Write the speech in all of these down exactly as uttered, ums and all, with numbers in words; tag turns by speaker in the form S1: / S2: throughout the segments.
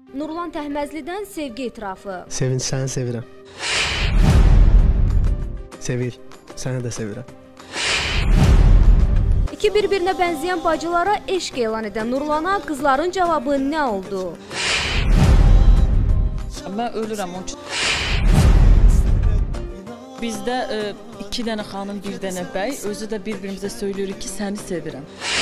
S1: Nurlan Təhməzlidən sevgi etirafı.
S2: Sevinç, səni sevirəm. Sevil, səni də sevirəm.
S1: İki bir-birinə bənzəyən bacılara eşq elan edən Nurlana qızların cavabı nə oldu?
S3: Mən ölürəm onun üçün. Bizdə e, iki dənə xanım, bir dənə bəy, özü də bir-birimizə söyləyirik ki, səni sevirəm.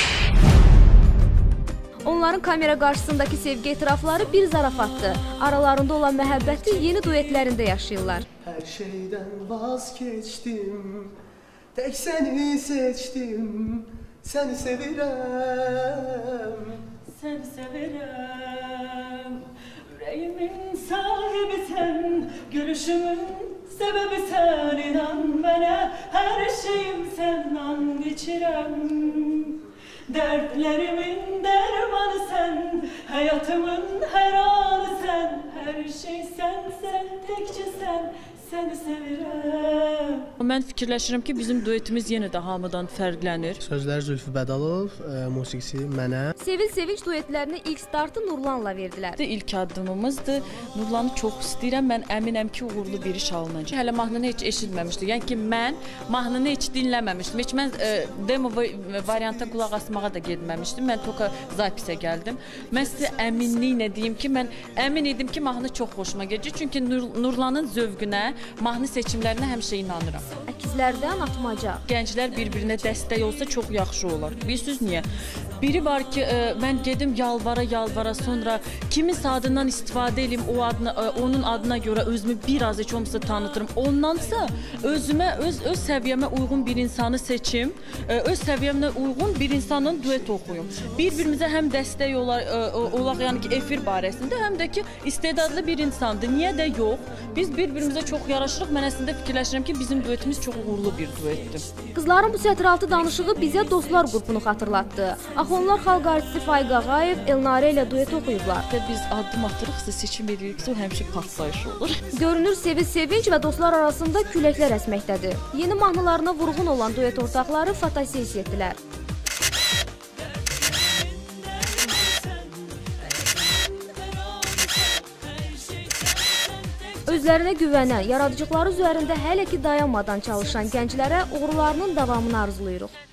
S1: Onların kamera qarşısındakı sevgi etirafları bir zarafatdır. Aralarında olan məhəbbəti yeni duetlərində yaşayırlar.
S2: Hər şeydən vazgeçdim, tək səni seçdim, səni sevirəm.
S3: Səni sevirəm, ürəyimin sahibi sən, gülüşümün səbəbi sən, inan mənə, hər şeyim səndən içirəm. Dərdlərimin dərmanı sən, həyatımın hər anı sən, hər şey sən, sən, təkcə sən, səni sevirəm. Mən fikirləşirəm ki, bizim duetimiz yenə də hamıdan fərqlənir.
S2: Sözlər Zülfü Bədalov, e, musiqisi mənə.
S1: Sevil Sevinç duetlərinə ilk startı Nurlanla verdilər.
S3: İlk addımımızdır. Nurlanı çox istəyirəm. Mən əminəm ki, uğurlu bir iş alınacaq. Hələ mahnını heç eşitməmişdik. Yəni ki, mən mahnını heç dinləməmişdim. Heç mən e, demo varianta qulaq asmağa da getməmişdim. Mən toka zapisə gəldim. Mən sizə əminliklə deyim ki, mən əmin idim ki, mahnı çox xoşuma gələcək. Çünki Nur Nurlanın zövqünə, mahnı seçimlərinə həmişə inanıram.
S1: Əkizlərdən atmaca.
S3: Gənclər bir-birinə dəstək olsa çox yaxşı olar. Bilirsiniz niyə? Biri var ki, e, mən gedim yalvara yalvara, sonra kiminsə adından istifadə edeyim, o adına, e, onun adına görə özümü biraz heç olmasa tanıtırım. Ondansa özümə, öz öz səviyyəmə uyğun bir insanı seçim, e, öz səviyyəmə uyğun bir insanın duet oxuyum. Bir-birimizə həm dəstək olar, e, olaq, yəni ki, efir barəsində, həm də ki, istedadlı bir insandır. Niyə də yox? Biz bir-birimizə çox yaraşırıq. Mən əslində fikirləşirəm ki, bizim duetimiz çox uğurlu bir duetdir.
S1: Qızların bu sətiraltı danışığı bizə Dostlar qrupunu xatırlatdı. Axı onlar xalq artisti Faiq Ağayev, Elnarə ilə duet oxuyublar.
S3: Biz addım atırıqsa, seçim ediriksə, o həmişə partlayış olur.
S1: Görünür Sevil Sevinç və dostlar arasında küləklər əsməkdədir. Yeni mahnılarına vurğun olan duet ortaqları fotosesiya etdilər. Özlərinə güvənən, yaradıcılıqları üzərində hələ ki dayanmadan çalışan gənclərə uğurlarının davamını arzulayırıq.